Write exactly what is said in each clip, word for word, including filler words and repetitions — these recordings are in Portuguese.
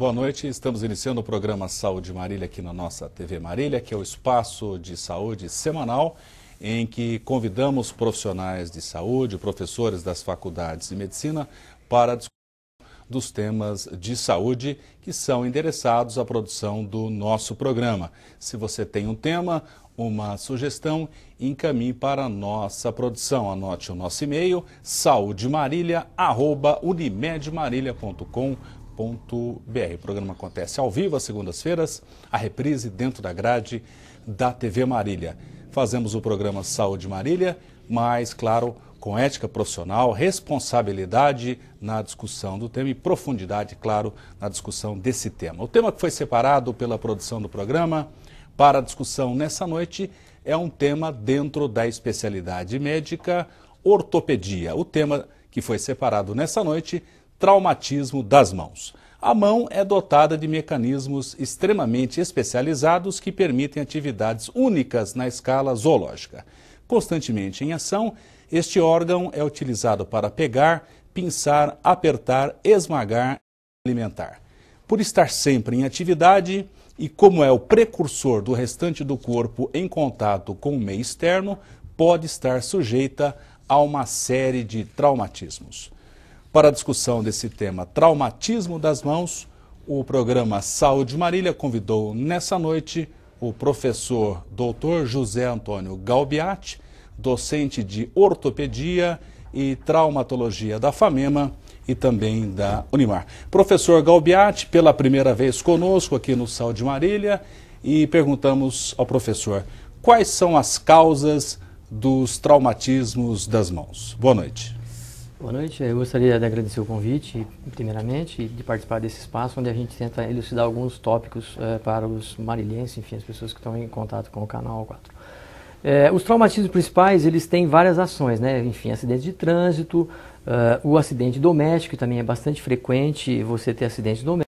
boa noite. Estamos iniciando o programa Saúde Marília aqui na nossa T V Marília, que é o espaço de saúde semanal em que convidamos profissionais de saúde, professores das faculdades de medicina para discutir dos temas de saúde que são endereçados à produção do nosso programa. Se você tem um tema, uma sugestão, encaminhe para a nossa produção. Anote o nosso e-mail, saudemarília arroba unimedmarília ponto com ponto br. O programa acontece ao vivo às segundas-feiras, a reprise dentro da grade da T V Marília. Fazemos o programa Saúde Marília, mas, claro, com ética profissional, responsabilidade na discussão do tema e profundidade, claro, na discussão desse tema. O tema que foi separado pela produção do programa para a discussão nessa noite é um tema dentro da especialidade médica ortopedia. O tema que foi separado nessa noite, traumatismo das mãos. A mão é dotada de mecanismos extremamente especializados que permitem atividades únicas na escala zoológica. Constantemente em ação, este órgão é utilizado para pegar, pinçar, apertar, esmagar e alimentar. Por estar sempre em atividade e como é o precursor do restante do corpo em contato com o meio externo, pode estar sujeita a uma série de traumatismos. Para a discussão desse tema, traumatismo das mãos, o programa Saúde Marília convidou nessa noite o professor doutor José Antônio Galbiati, docente de ortopedia e traumatologia da FAMEMA e também da Unimar. Professor Galbiati, pela primeira vez conosco aqui no Saúde Marília, e perguntamos ao professor quais são as causas dos traumatismos das mãos. Boa noite. Boa noite, eu gostaria de agradecer o convite, primeiramente, e de participar desse espaço onde a gente tenta elucidar alguns tópicos eh, para os marilhenses, enfim, as pessoas que estão em contato com o canal quatro. Eh, os traumatismos principais, eles têm várias ações, né? Enfim, acidente de trânsito, uh, o acidente doméstico, que também é bastante frequente você ter acidentes domésticos,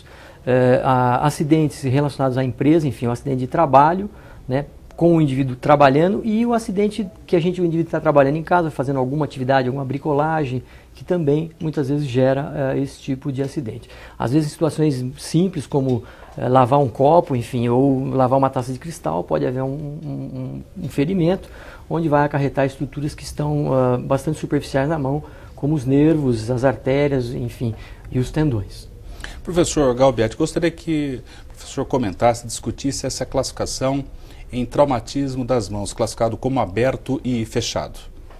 uh, a, acidentes relacionados à empresa, enfim, o acidente de trabalho, né? Com o indivíduo trabalhando e o acidente que a gente, o indivíduo está trabalhando em casa, fazendo alguma atividade, alguma bricolagem, que também muitas vezes gera uh, esse tipo de acidente. Às vezes em situações simples como uh, lavar um copo, enfim, ou lavar uma taça de cristal, pode haver um, um, um ferimento, onde vai acarretar estruturas que estão uh, bastante superficiais na mão, como os nervos, as artérias, enfim, e os tendões. Professor Galbiati, gostaria que o professor comentasse, discutisse essa classificação em traumatismo das mãos, classificado como aberto e fechado.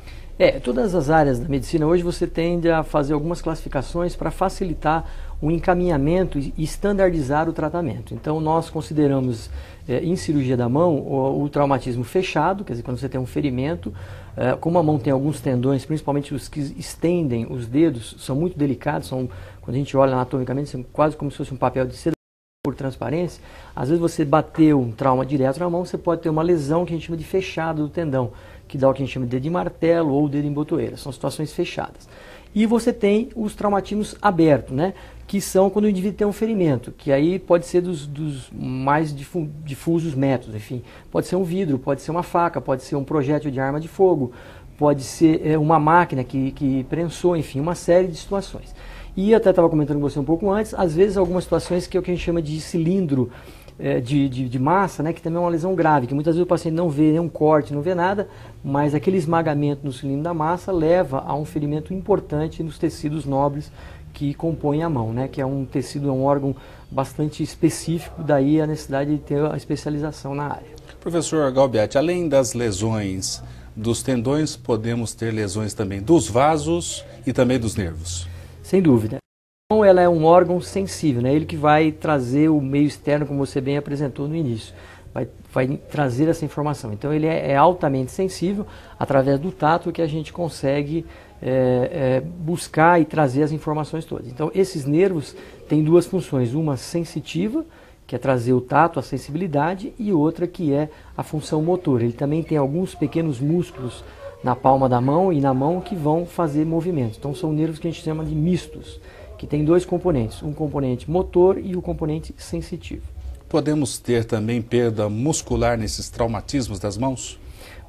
É, todas as áreas da medicina hoje você tende a fazer algumas classificações para facilitar o encaminhamento e estandardizar o tratamento. Então nós consideramos é, em cirurgia da mão o, o traumatismo fechado, quer dizer, quando você tem um ferimento, é, como a mão tem alguns tendões, principalmente os que estendem os dedos, são muito delicados, são, quando a gente olha anatomicamente, são quase como se fosse um papel de seda por transparência. Às vezes você bateu um trauma direto na mão, você pode ter uma lesão que a gente chama de fechado do tendão, que dá o que a gente chama de dedo de martelo ou dedo em botoeira, são situações fechadas. E você tem os traumatismos abertos, né, que são quando o indivíduo tem um ferimento, que aí pode ser dos, dos mais difu difusos métodos, enfim, pode ser um vidro, pode ser uma faca, pode ser um projétil de arma de fogo, pode ser é, uma máquina que, que prensou, enfim, uma série de situações. E até estava comentando com você um pouco antes, às vezes algumas situações que é o que a gente chama de cilindro é, de, de, de massa, né, que também é uma lesão grave, que muitas vezes o paciente não vê nenhum corte, não vê nada, mas aquele esmagamento no cilindro da massa leva a um ferimento importante nos tecidos nobres que compõem a mão, né, que é um tecido, é um órgão bastante específico, daí a necessidade de ter a especialização na área. Professor Galbiati, além das lesões dos tendões, podemos ter lesões também dos vasos e também dos nervos? Sem dúvida. Então, ela é um órgão sensível, né? Ele que vai trazer o meio externo, como você bem apresentou no início, vai, vai trazer essa informação. Então, ele é, é altamente sensível, através do tato que a gente consegue é, é, buscar e trazer as informações todas. Então, esses nervos têm duas funções, uma sensitiva, que é trazer o tato, a sensibilidade, e outra que é a função motor. Ele também tem alguns pequenos músculos na palma da mão e na mão que vão fazer movimentos. Então são nervos que a gente chama de mistos, que tem dois componentes, um componente motor e o componente sensitivo. Podemos ter também perda muscular nesses traumatismos das mãos?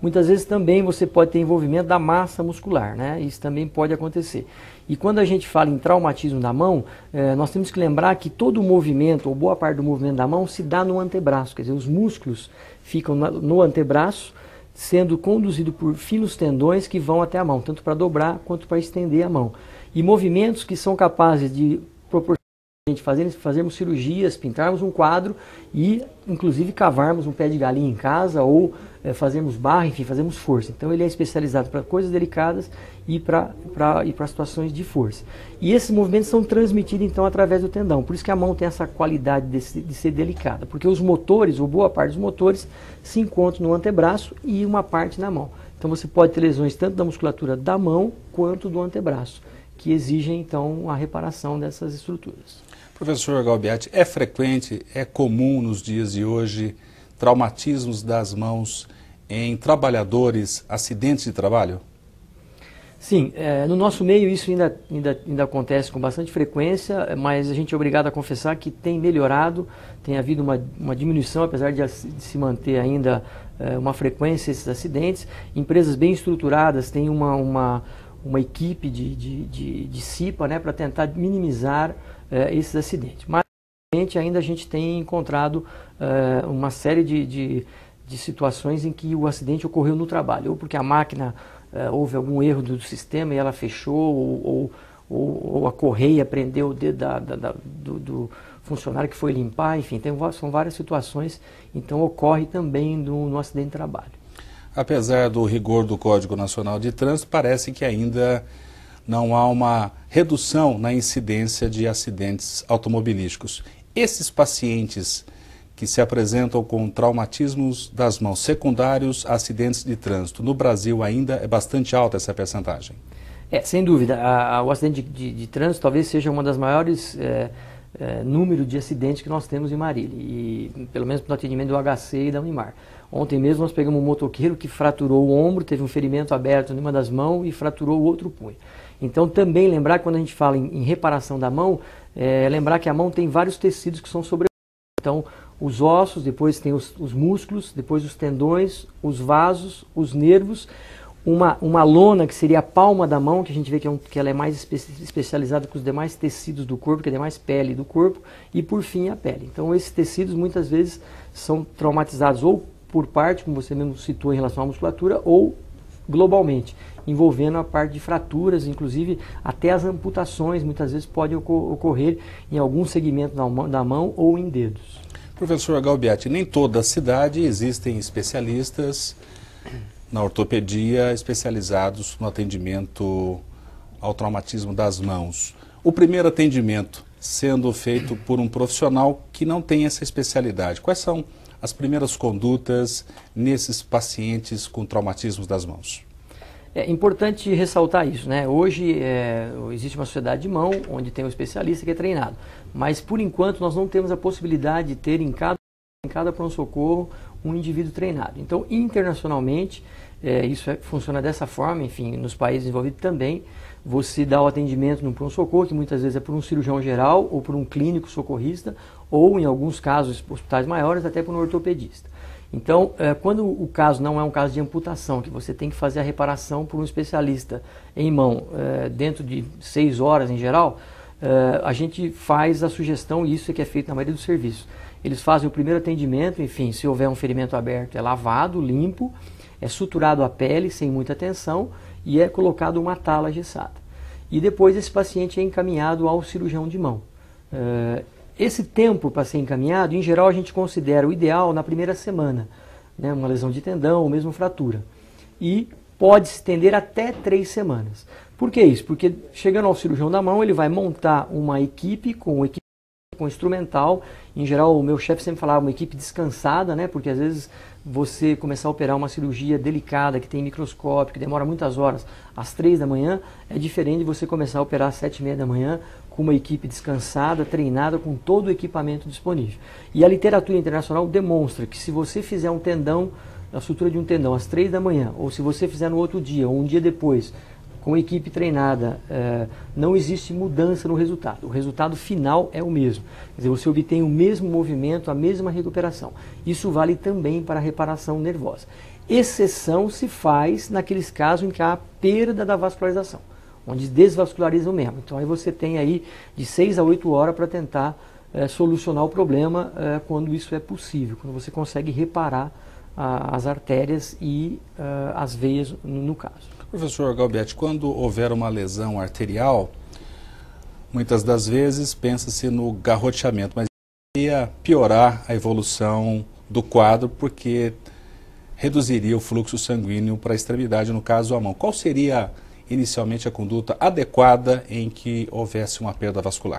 muitas vezes também você pode ter envolvimento da massa muscular, né? Isso também pode acontecer. E quando a gente fala em traumatismo da mão, eh, nós temos que lembrar que todo o movimento, ou boa parte do movimento da mão, se dá no antebraço, quer dizer, os músculos ficam no antebraço, sendo conduzido por finos tendões que vão até a mão, tanto para dobrar quanto para estender a mão. E movimentos que são capazes de proporcionar a gente fazer, fazermos cirurgias, pintarmos um quadro e, inclusive, cavarmos um pé de galinha em casa ou é, fazermos barra, enfim, fazermos força. Então, ele é especializado para coisas delicadas e para e para situações de força. E esses movimentos são transmitidos, então, através do tendão. Por isso que a mão tem essa qualidade de, de ser delicada, porque os motores, ou boa parte dos motores, se encontram no antebraço e uma parte na mão. Então, você pode ter lesões tanto da musculatura da mão quanto do antebraço, que exigem, então, a reparação dessas estruturas. Professor Galbiati, é frequente, é comum nos dias de hoje, traumatismos das mãos em trabalhadores, acidentes de trabalho? Sim, é, no nosso meio isso ainda, ainda, ainda acontece com bastante frequência, mas a gente é obrigado a confessar que tem melhorado, tem havido uma, uma diminuição, apesar de, de se manter ainda é, uma frequência desses acidentes. Empresas bem estruturadas têm uma, uma, uma equipe de, de, de, de C I P A, né, para tentar minimizar é, esses acidentes. Mas ainda a gente tem encontrado é, uma série de, de, de situações em que o acidente ocorreu no trabalho, ou porque a máquina Uh, houve algum erro do sistema e ela fechou, ou, ou, ou, ou a correia prendeu o dedo da, da, da, do, do funcionário que foi limpar, enfim, tem, são várias situações, então ocorre também no, no acidente de trabalho. Apesar do rigor do Código Nacional de Trânsito, parece que ainda não há uma redução na incidência de acidentes automobilísticos. Esses pacientes que se apresentam com traumatismos das mãos secundários a acidentes de trânsito, no Brasil ainda é bastante alta essa percentagem? É, sem dúvida. A, a, o acidente de, de, de trânsito talvez seja uma das maiores é, é, número de acidentes que nós temos em Marília, e pelo menos no atendimento do H C e da Unimar. Ontem mesmo nós pegamos um motoqueiro que fraturou o ombro, teve um ferimento aberto em uma das mãos e fraturou o outro punho. Então também lembrar que quando a gente fala em, em reparação da mão, é, lembrar que a mão tem vários tecidos que são sobre. Então, os ossos, depois tem os, os músculos, depois os tendões, os vasos, os nervos, uma, uma lona que seria a palma da mão, que a gente vê que, é um, que ela é mais espe especializada com os demais tecidos do corpo, que é demais pele do corpo, e por fim a pele. Então esses tecidos muitas vezes são traumatizados ou por parte, como você mesmo citou em relação à musculatura, ou globalmente, envolvendo a parte de fraturas, inclusive até as amputações muitas vezes podem ocorrer em algum segmento da mão, da mão ou em dedos. Professor Galbiati, nem toda cidade existem especialistas na ortopedia especializados no atendimento ao traumatismo das mãos. O primeiro atendimento sendo feito por um profissional que não tem essa especialidade, quais são as primeiras condutas nesses pacientes com traumatismos das mãos? É importante ressaltar isso, né? Hoje é, existe uma sociedade de mão onde tem um especialista que é treinado, mas por enquanto nós não temos a possibilidade de ter em cada, em cada pronto-socorro um indivíduo treinado. Então, internacionalmente, é, isso é, funciona dessa forma, enfim, nos países envolvidos também, você dá o atendimento no pronto-socorro, que muitas vezes é por um cirurgião geral ou por um clínico socorrista, ou em alguns casos, hospitais maiores, até por um ortopedista. Então, é, quando o caso não é um caso de amputação, que você tem que fazer a reparação por um especialista em mão, é, dentro de seis horas em geral, é, a gente faz a sugestão, e isso é que é feito na maioria dos serviços. Eles fazem o primeiro atendimento, enfim, se houver um ferimento aberto, é lavado, limpo, é suturado a pele sem muita tensão e é colocado uma tala gessada. E depois esse paciente é encaminhado ao cirurgião de mão. É, Esse tempo para ser encaminhado, em geral, a gente considera o ideal na primeira semana, né, uma lesão de tendão ou mesmo fratura. E pode se estender até três semanas. Por que isso? Porque chegando ao cirurgião da mão, ele vai montar uma equipe com equipe com instrumental. Em geral, o meu chefe sempre falava uma equipe descansada, né, porque às vezes você começar a operar uma cirurgia delicada, que tem microscópio, que demora muitas horas, às três da manhã, é diferente de você começar a operar às sete e meia da manhã, com uma equipe descansada, treinada, com todo o equipamento disponível. E a literatura internacional demonstra que se você fizer um tendão, a sutura de um tendão às três da manhã, ou se você fizer no outro dia, ou um dia depois, com a equipe treinada, eh, não existe mudança no resultado. O resultado final é o mesmo. Quer dizer, você obtém o mesmo movimento, a mesma recuperação. Isso vale também para a reparação nervosa. Exceção se faz naqueles casos em que há perda da vascularização, onde desvasculariza o membro. Então aí você tem aí de seis a oito horas para tentar é, solucionar o problema é, quando isso é possível, quando você consegue reparar a, as artérias e a, as veias no, no caso. Professor Galbiati, quando houver uma lesão arterial, muitas das vezes pensa-se no garroteamento, mas ia piorar a evolução do quadro porque reduziria o fluxo sanguíneo para a extremidade, no caso a mão. Qual seria inicialmente a conduta adequada em que houvesse uma perda vascular?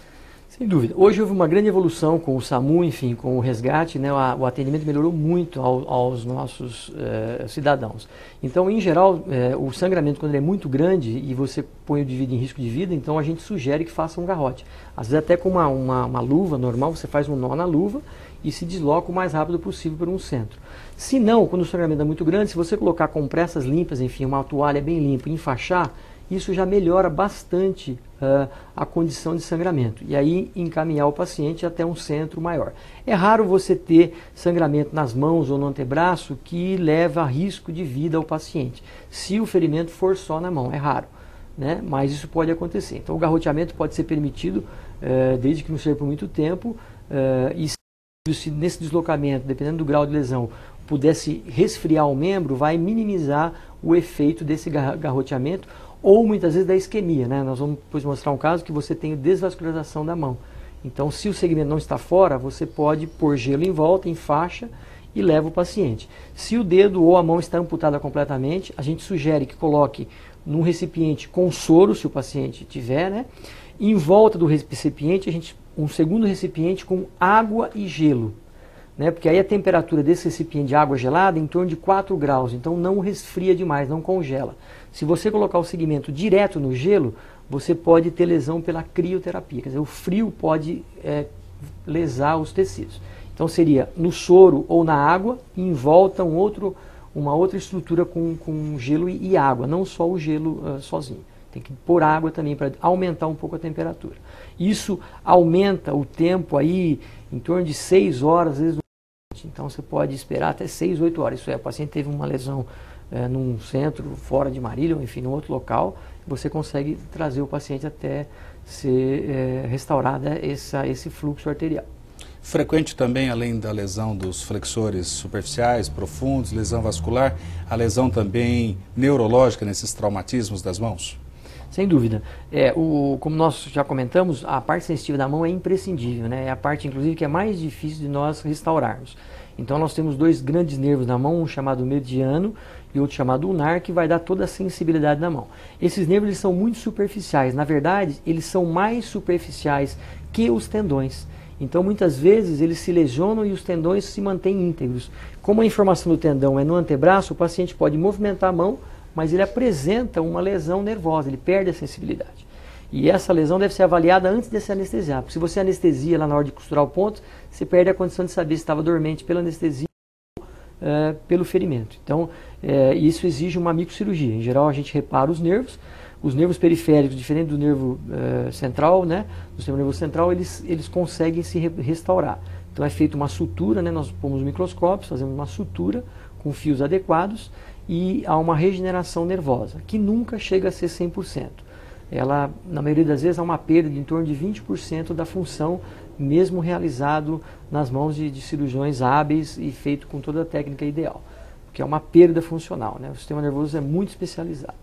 Sem dúvida. Hoje houve uma grande evolução com o SAMU, enfim, com o resgate, né? O atendimento melhorou muito ao, aos nossos eh, cidadãos. Então, em geral, eh, o sangramento, quando ele é muito grande e você põe o indivíduo em risco de vida, então a gente sugere que faça um garrote. Às vezes até com uma, uma, uma luva normal, você faz um nó na luva e se desloca o mais rápido possível para um centro. Se não, quando o sangramento é muito grande, se você colocar compressas limpas, enfim, uma toalha bem limpa e enfaixar, isso já melhora bastante uh, a condição de sangramento. E aí encaminhar o paciente até um centro maior. É raro você ter sangramento nas mãos ou no antebraço que leva a risco de vida ao paciente. Se o ferimento for só na mão, é raro, né? Mas isso pode acontecer. Então o garroteamento pode ser permitido uh, desde que não seja por muito tempo uh, e se nesse deslocamento, dependendo do grau de lesão, pudesse resfriar o membro, vai minimizar o efeito desse garroteamento ou muitas vezes da isquemia, né? Nós vamos depois mostrar um caso que você tem desvascularização da mão. Então, se o segmento não está fora, você pode pôr gelo em volta, em faixa e leva o paciente. Se o dedo ou a mão está amputada completamente, a gente sugere que coloque num recipiente com soro, se o paciente tiver, né? Em volta do recipiente, a gente um segundo recipiente com água e gelo, né? Porque aí a temperatura desse recipiente de água gelada é em torno de quatro graus, então não resfria demais, não congela. Se você colocar o segmento direto no gelo, você pode ter lesão pela crioterapia, quer dizer, o frio pode é, lesar os tecidos. Então seria no soro ou na água, e em volta um outro, uma outra estrutura com, com gelo e, e água, não só o gelo uh, sozinho. Tem que pôr água também para aumentar um pouco a temperatura. Isso aumenta o tempo aí em torno de seis horas, às vezes. Então você pode esperar até seis, oito horas. Isso é, o paciente teve uma lesão é, num centro, fora de Marília, ou enfim, num outro local, você consegue trazer o paciente até ser é, restaurada essa, esse fluxo arterial. Frequente também, além da lesão dos flexores superficiais, profundos, lesão vascular, a lesão também neurológica nesses traumatismos das mãos? Sem dúvida. É, o, como nós já comentamos, a parte sensitiva da mão é imprescindível, né? É a parte, inclusive, que é mais difícil de nós restaurarmos. Então, nós temos dois grandes nervos na mão, um chamado mediano e outro chamado ulnar, que vai dar toda a sensibilidade na mão. Esses nervos eles são muito superficiais. Na verdade, eles são mais superficiais que os tendões. Então, muitas vezes, eles se lesionam e os tendões se mantêm íntegros. Como a informação do tendão é no antebraço, o paciente pode movimentar a mão, mas ele apresenta uma lesão nervosa, ele perde a sensibilidade. E essa lesão deve ser avaliada antes de ser anestesiado. Porque se você anestesia lá na hora de costurar o ponto, você perde a condição de saber se estava dormente pela anestesia ou uh, pelo ferimento. Então, uh, isso exige uma microcirurgia. Em geral, a gente repara os nervos. Os nervos periféricos, diferente do nervo uh, central, né, do sistema nervoso central, eles, eles conseguem se re restaurar. Então, é feita uma sutura, né, nós pomos microscópios, fazemos uma sutura com fios adequados, e há uma regeneração nervosa, que nunca chega a ser cem por cento. Ela, na maioria das vezes, há uma perda de em torno de vinte por cento da função, mesmo realizado nas mãos de, de cirurgiões hábeis e feito com toda a técnica ideal, porque é uma perda funcional, né? O sistema nervoso é muito especializado.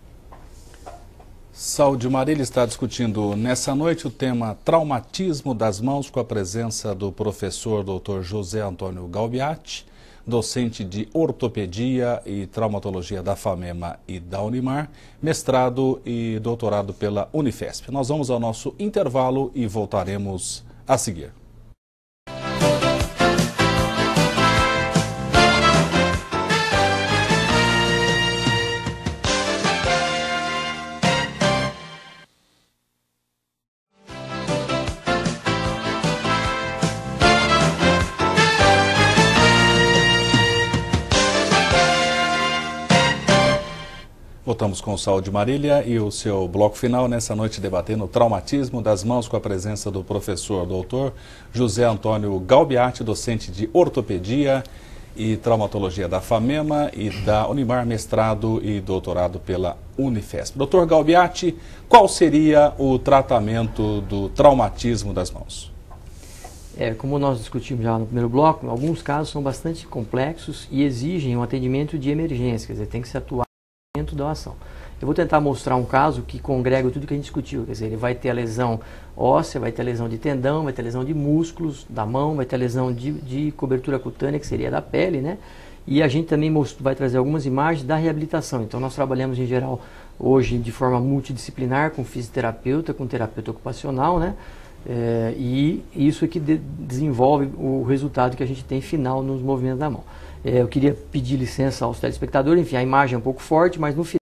Saúde Marília está discutindo nessa noite o tema traumatismo das mãos com a presença do professor doutor José Antônio Galbiati, docente de ortopedia e traumatologia da FAMEMA e da Unimar, mestrado e doutorado pela Unifesp. Nós vamos ao nosso intervalo e voltaremos a seguir. Voltamos com o Saúde Marília e o seu bloco final nessa noite debatendo o traumatismo das mãos com a presença do professor doutor José Antônio Galbiati, docente de ortopedia e Traumatologia da FAMEMA e da Unimar, mestrado e doutorado pela Unifesp. doutor Galbiati, qual seria o tratamento do traumatismo das mãos? É, como nós discutimos já no primeiro bloco, alguns casos são bastante complexos e exigem um atendimento de emergência, quer dizer, tem que se atuar no momento da ação. Eu vou tentar mostrar um caso que congrega tudo que a gente discutiu, quer dizer, ele vai ter a lesão óssea, vai ter a lesão de tendão, vai ter a lesão de músculos da mão, vai ter a lesão de, de cobertura cutânea, que seria da pele, né? E a gente também most- vai trazer algumas imagens da reabilitação. Então nós trabalhamos em geral hoje de forma multidisciplinar, com fisioterapeuta, com terapeuta ocupacional, né? É, e isso é que de- desenvolve o resultado que a gente tem final nos movimentos da mão. É, eu queria pedir licença aos telespectadores, enfim, a imagem é um pouco forte, mas no final